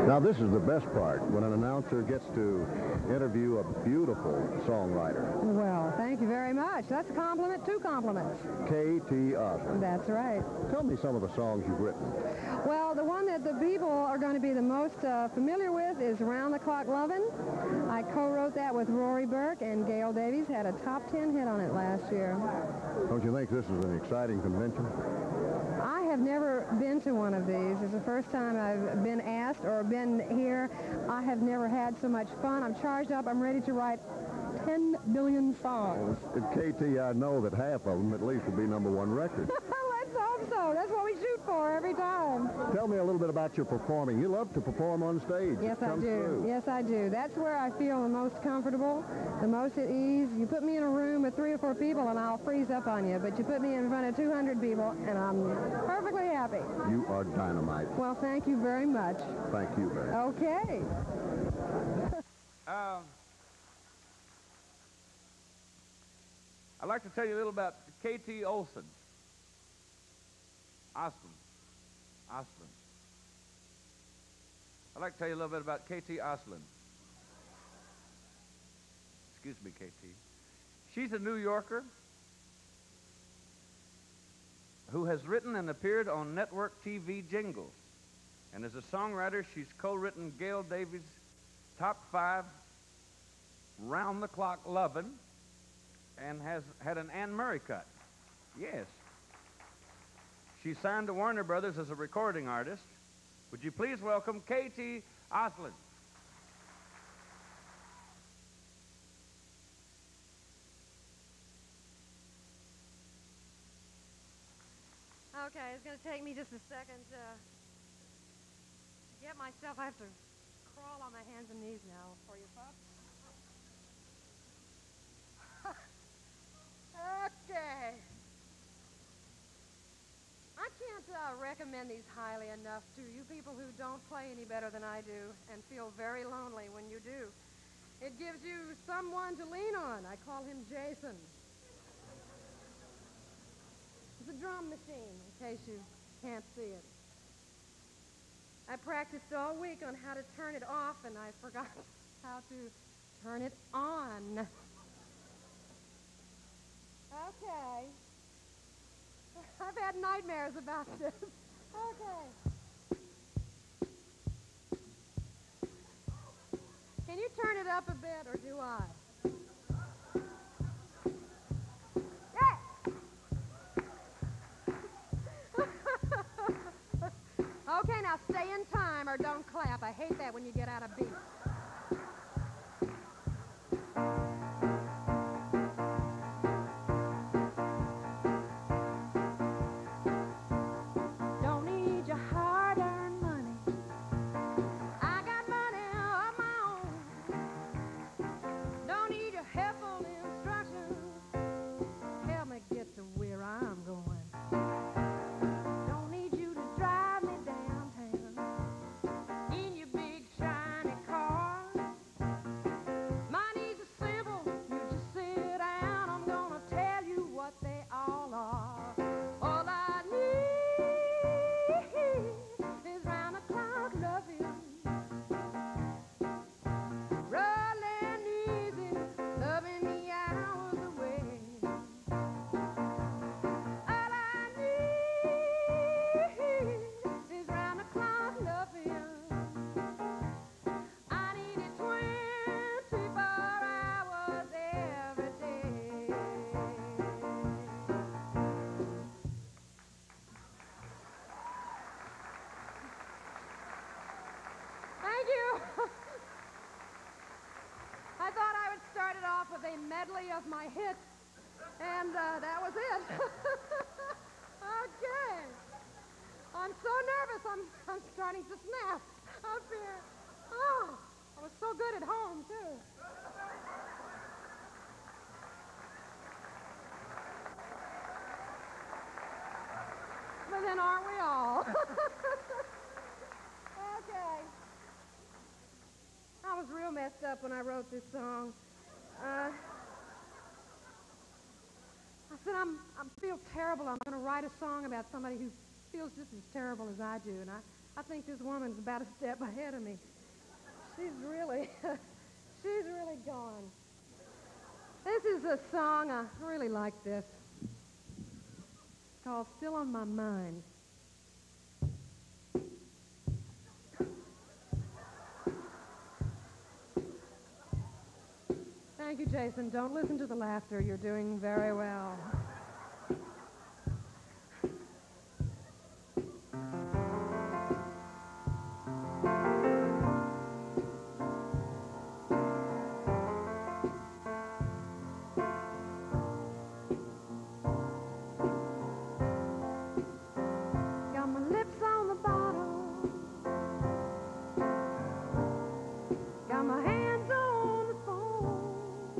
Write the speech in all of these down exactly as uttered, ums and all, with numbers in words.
Now, this is the best part, when an announcer gets to interview a beautiful songwriter. Well, thank you very much. That's a compliment, two compliments. K T Osmond. That's right. Tell me some of the songs you've written. Well, the one that the people are going to be the most uh, familiar with is Round the Clock Lovin'. I co-wrote that with Rory Burke, and Gail Davies had a top ten hit on it last year. Don't you think this is an exciting convention? I have never been to one of these. It's the first time I've been asked or been here. I have never had so much fun. I'm charged up. I'm ready to write ten billion songs. At K T, I know that half of them at least will be number one records. Let's hope so. That's what we shoot for every time. Tell me a little bit about your performing. You love to perform on stage. Yes, I do. Through. Yes, I do. That's where I feel the most comfortable, the most at ease. You put me in a room with three or four people and I'll freeze up on you, but you put me in front of two hundred people and I'm perfectly happy. You are dynamite. Well, thank you very much. Thank you very much. Okay. um, I'd like to tell you a little about K T Olsen. Osmond. Osmond. I'd like to tell you a little bit about K T Osmond. Excuse me, K T. She's a New Yorker who has written and appeared on network T V jingles. And as a songwriter, she's co-written Gail Davies' top five Round the Clock Lovin' and has had an Anne Murray cut. Yes. She signed to Warner Brothers as a recording artist. Would you please welcome K T Osmond? Okay, it's going to take me just a second to get myself. I have to crawl on my hands and knees now for you folks. Okay. I can't uh, recommend these highly enough to you people who don't play any better than I do and feel very lonely when you do. It gives you someone to lean on. I call him Jason. It's a drum machine, in case you can't see it. I practiced all week on how to turn it off, and I forgot how to turn it on. Okay. I've had nightmares about this. Okay. Can you turn it up a bit, or do I? Okay, now stay in time or don't clap. I hate that when you get out of beat. Don't need your hard-earned money. I got money of my own. Don't need your helpful instructions. Help me get to where I'm going. I thought I would start it off with a medley of my hits, and uh, that was it. Okay. I'm so nervous, I'm, I'm starting to snap up here. Oh, I was so good at home, too. But then aren't we all? Okay. I was real messed up when I wrote this song. Uh, I said, I'm, I feel terrible. I'm going to write a song about somebody who feels just as terrible as I do. And I, I think this woman's about a step ahead of me. She's really, she's really gone. This is a song, I really like this. It's called Still on My Mind. Thank you, Jason. Don't listen to the laughter. You're doing very well. Got my lips on the bottle. Got my hands on the phone.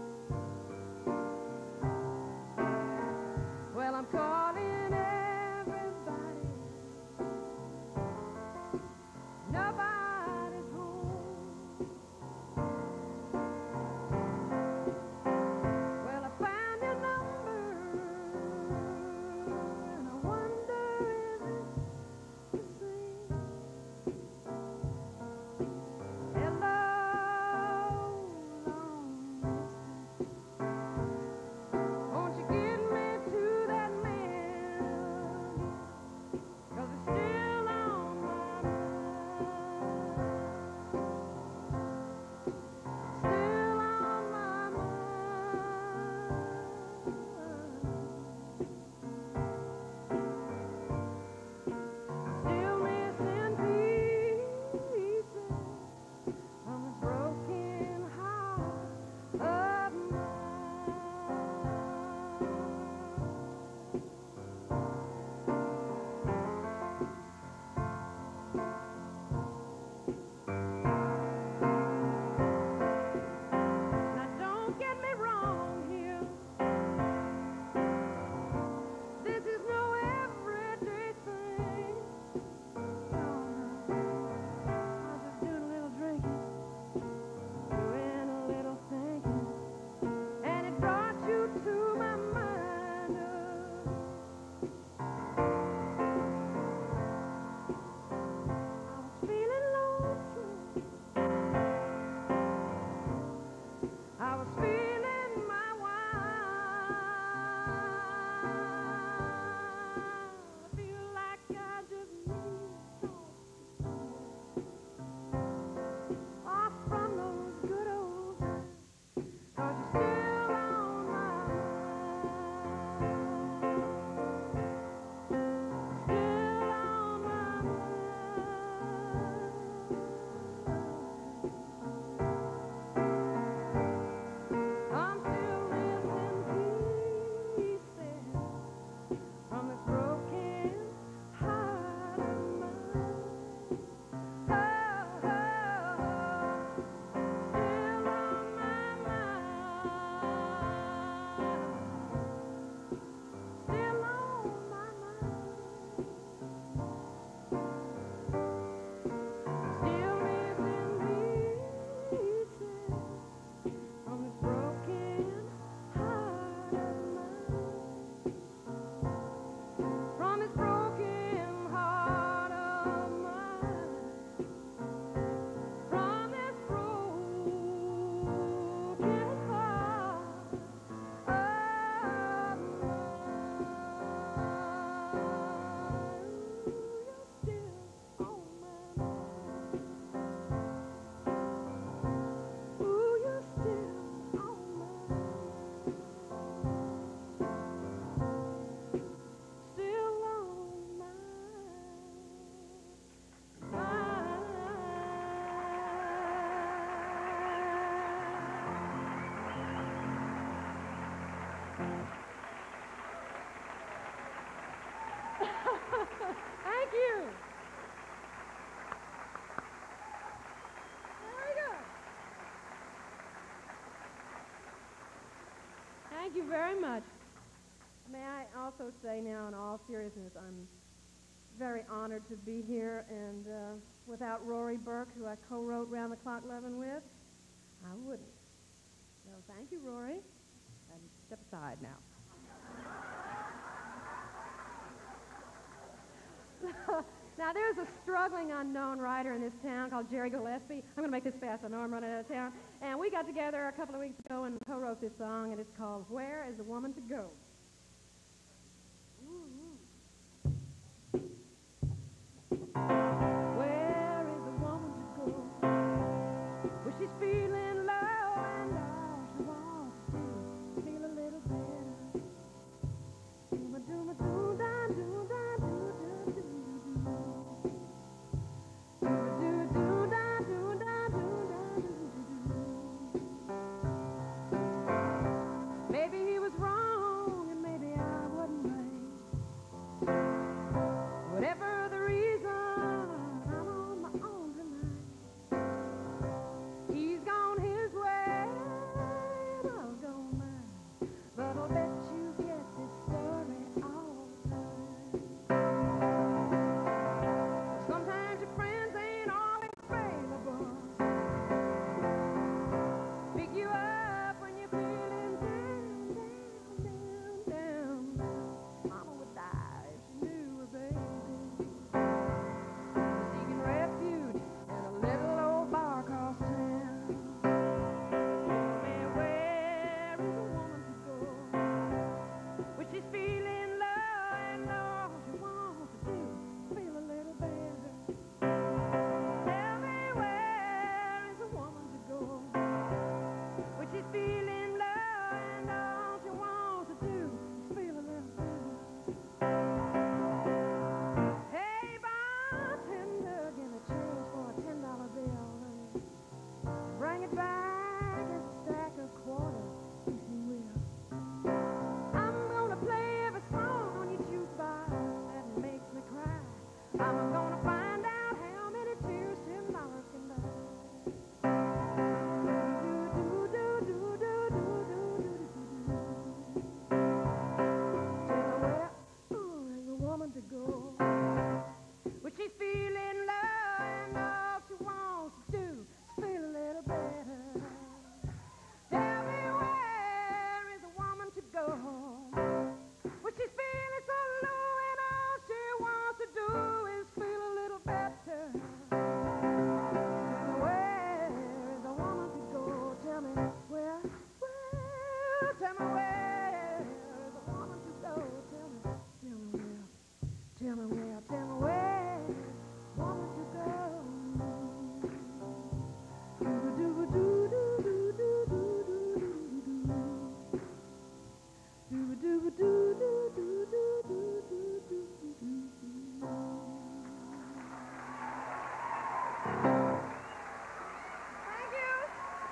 Well, I'm calling everybody. Nobody's home. Well, I found your number, and I wonder is it the same? Hello, long distance. Won't you get me to that man? 'Cause it's still on my mind. Still on my mind. Still missing pieces from this broken heart of mine. Now don't get me wrong here. This is no everyday thing. No, no. I was just doing a little drinking, doing a little thinking, and it brought you to my mind. I was feeling lonesome. I was feeling my wine. I feel like I just need to talk off from those good old days. 'Cause you're still on my mind. Still on my mind. I'm still missing pieces from this broken heart of mine. Oh, oh, oh. Still on my mind. Still on my mind. Still missing pieces from this broken heart of mine. From this broken heart of mine. From this broken heart of mine. You're still on my mind. Ooh, you're still on my mind. Still on my mind. Thank you. Very good. Thank you very much. May I also say now, in all seriousness, I'm very honored to be here, and uh, without Rory Burke, who I co-wrote Round the Clock Lovin' with, I wouldn't. So thank you, Rory. And step aside now. Now, there's a struggling unknown writer in this town called Jerry Gillespie. I'm going to make this fast. I know I'm running out of town. And we got together a couple of weeks ago and co-wrote this song, and it's called Where is a Woman to Go? Where is a woman to go? Well, she's feeling low and all she wants to do is feel a little better. Do-ma-do-ma-do-da-do-da-do-da-do-do-do. Maybe he was wrong and maybe I wasn't right. Whatever the reason, I'm on my own tonight. He's gone his way and I'll go mine. But I'll bet you get this story all the time. Sometimes your friends ain't always available. Pick you up when you're feeling down, down, down, down. Mama would die if she knew her baby. Seeking refuge in a little old bar across town. Man, where is a woman to go? When she's feeling low and all she wants to do is feel a little better. Tell me where is a woman to go? When she's feeling low and all she wants to do is feel a little better. Hey, bartender, give me change for a ten dollar bill. Bring it back and stack a quarter, if you will. I'm gonna play every song on your jukebox that makes me cry. I'm gonna find out how many tears ten dollars can buy. Tell her where oh, is a woman to go? When she's feeling low and all she wants to do is feel a little better. Tell me where is a woman to go? When she's feeling so low and all she wants to do is feel a little better. Where is a woman to go? Tell me where, where, tell me where is a woman to go? Tell me, tell me where, tell me where, tell me where is a woman to go? Thank you.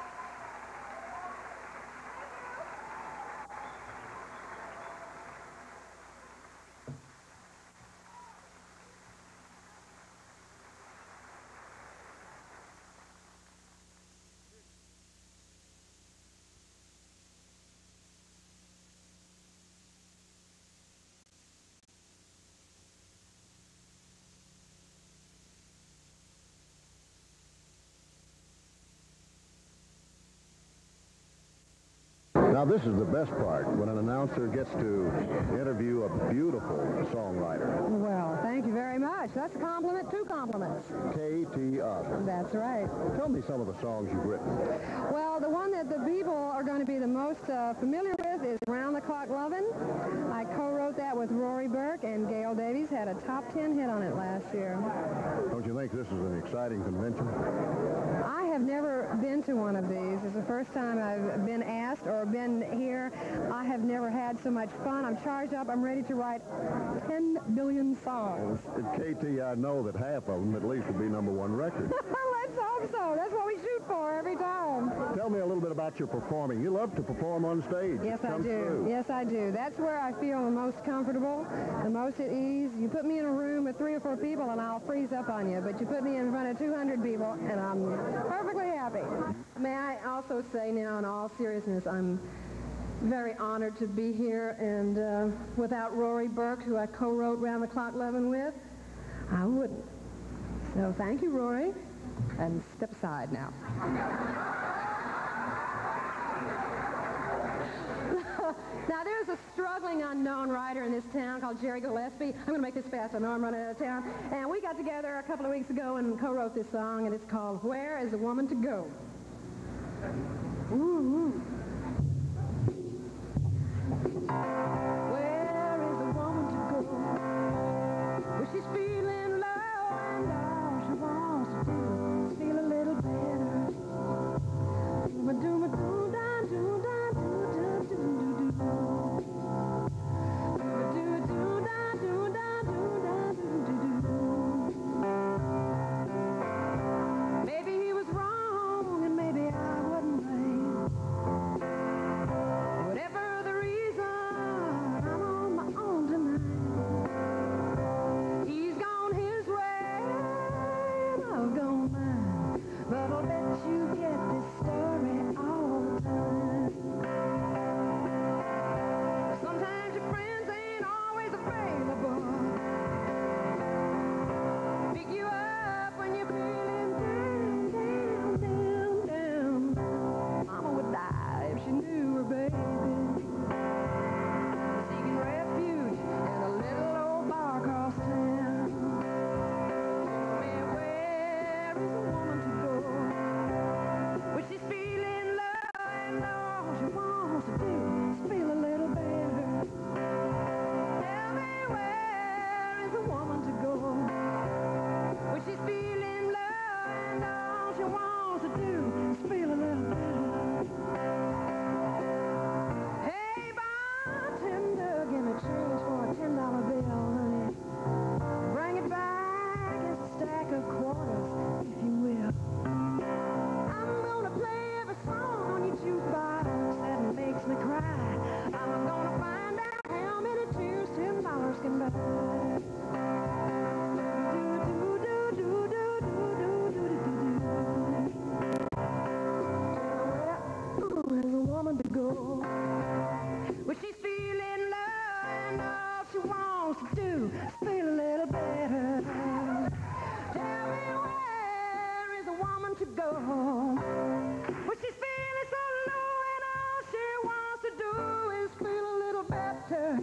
Now, this is the best part, when an announcer gets to interview a beautiful songwriter. Well, thank you very much. That's a compliment, two compliments. K T Osborne. That's right. Tell me some of the songs you've written. Well, the one that the people are going to be the most uh, familiar with is Round the Clock Lovin'. I co-wrote that with Rory Burke, and Gail Davies had a top ten hit on it last year. Don't you think this is an exciting convention? I have never been to one of these. It's the first time I've been asked or been here. I have never had so much fun. I'm charged up. I'm ready to write ten billion songs. At K T, I know that half of them at least will be number one record. Let's hope so. That's what we shoot for every time. Tell me a little bit about your performing. You love to perform on stage. Yes, It I comes do. through. Yes, I do. That's where I feel the most comfortable, the most at ease. You put me in a room with three or four people and I'll freeze up on you, but you put me in front of two hundred people and I'm perfectly happy. May I also say now, in all seriousness, I'm very honored to be here, and uh, without Rory Burke, who I co-wrote Round the Clock Lovin' with, I wouldn't. So thank you, Rory, and step aside now. Now, there's a struggling unknown writer in this town called Jerry Gillespie. I'm going to make this fast. I know I'm running out of town. And we got together a couple of weeks ago and co-wrote this song, and it's called Where is a Woman to Go? Ooh. Where is a woman to go? Well, she's feeling low, and all she wants to do is feel a little better. Maybe he was wrong, and maybe I wasn't right. Whatever the reason, I'm on my own tonight. He's gone his way, and I've gone mine. But I'll bet you get this story all the time. Sometimes your friends ain't always available. Pick you up when you're feeling down, down, down, down. Mama would die if she knew her baby seeking refuge in a little old bar across town. Where is a woman to go when she's feeling low and all she wants to do is feel a little better? Tell me, where is a woman to go when she's feeling low and all she wants to do is feel a little better? Hey, bartender, give me change for a ten dollar bill, honey. Bring it back as a stack of quarters, if you will. I'm gonna play every song on your jukebox that makes me cry. I'm gonna find out how many tears ten dollars can buy. Where's a woman to go when she's feeling low and all she wants to do is feel a little better? Tell me, where is a woman to go when she's feeling so low and all she wants to do is feel a little better?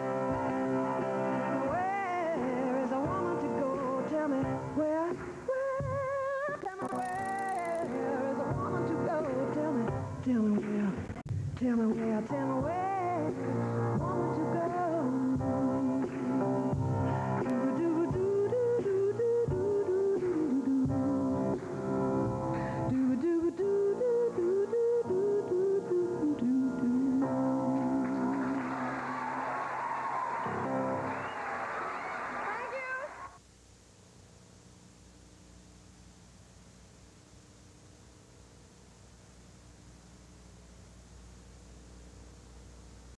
Where is a woman to go? Tell me, where, where, tell me, where is a woman to go? Tell me, tell me where, tell me where, tell me where.